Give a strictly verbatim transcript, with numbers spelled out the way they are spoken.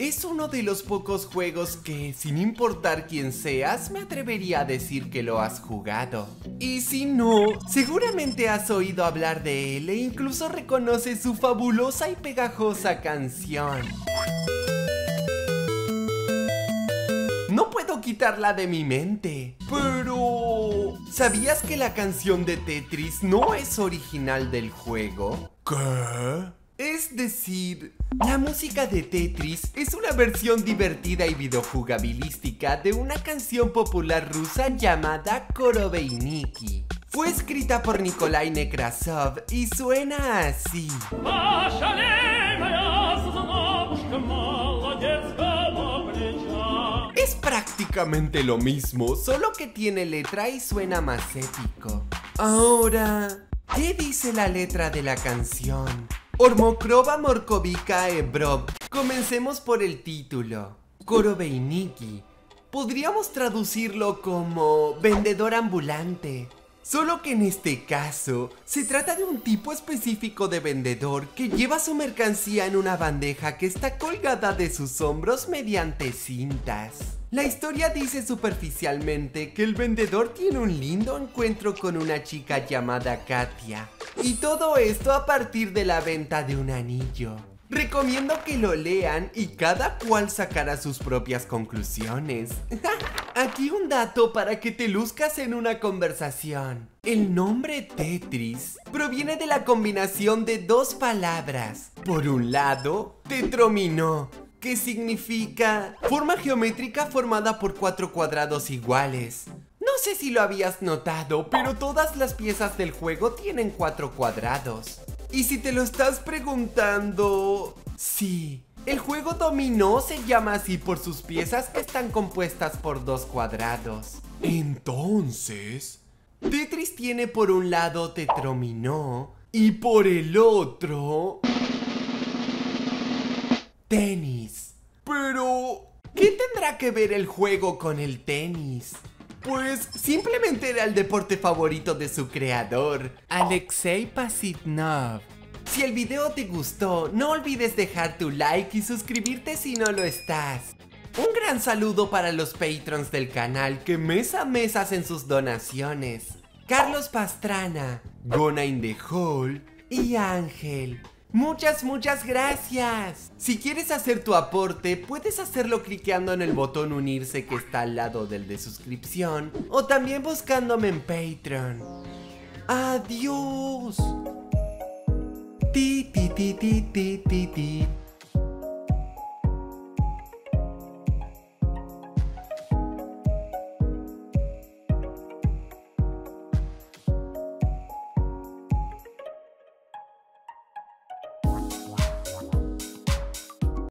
es uno de los pocos juegos que, sin importar quién seas, me atrevería a decir que lo has jugado. Y si no, seguramente has oído hablar de él e incluso reconoces su fabulosa y pegajosa canción. No puedo quitarla de mi mente. Pero... ¿sabías que la canción de Tetris no es original del juego? ¿Qué? Es decir, la música de Tetris es una versión divertida y videojugabilística de una canción popular rusa llamada Korobeiniki. Fue escrita por Nikolai Nekrasov y suena así. Es prácticamente lo mismo, solo que tiene letra y suena más épico. Ahora, ¿qué dice la letra de la canción? Ormokrova Morkovika Ebrov. Comencemos por el título. Korobeiniki. Podríamos traducirlo como vendedor ambulante. Solo que en este caso, se trata de un tipo específico de vendedor que lleva su mercancía en una bandeja que está colgada de sus hombros mediante cintas. La historia dice superficialmente que el vendedor tiene un lindo encuentro con una chica llamada Katia. Y todo esto a partir de la venta de un anillo. Recomiendo que lo lean y cada cual sacará sus propias conclusiones. Aquí un dato para que te luzcas en una conversación. El nombre Tetris proviene de la combinación de dos palabras. Por un lado, tetrominó, que significa forma geométrica formada por cuatro cuadrados iguales. No sé si lo habías notado, pero todas las piezas del juego tienen cuatro cuadrados. Y si te lo estás preguntando, sí, el juego dominó se llama así por sus piezas que están compuestas por dos cuadrados. Entonces, Tetris tiene por un lado tetrominó y por el otro... tenis. Pero, ¿qué tendrá que ver el juego con el tenis? Pues simplemente era el deporte favorito de su creador, Alexei Pasitnov. Si el video te gustó, no olvides dejar tu like y suscribirte si no lo estás. Un gran saludo para los patrons del canal que mes a mes hacen sus donaciones. Carlos Pastrana, Gona in the Hole y Ángel. Muchas, muchas gracias. Si quieres hacer tu aporte, puedes hacerlo cliqueando en el botón unirse que está al lado del de suscripción o también buscándome en Patreon. Adiós. Ti, ti, ti, ti, ti, ti, ti.